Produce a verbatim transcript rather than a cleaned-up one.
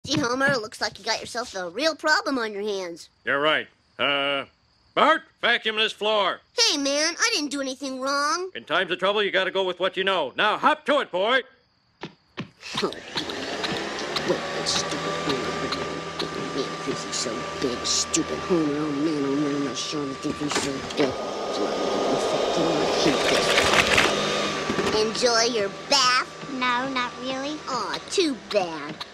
Gee, Homer, looks like you got yourself a real problem on your hands. You're right. Uh, Bart, vacuum this floor. Hey, man, I didn't do anything wrong. In times of trouble, you gotta go with what you know. Now, hop to it, boy. Oh, well, that stupid Homer. Man, thinks he's so big. Stupid Homer. Oh, man, oh, man, I'm not sure I think he's so big. Enjoy your bath? No, not really. Aw, too bad.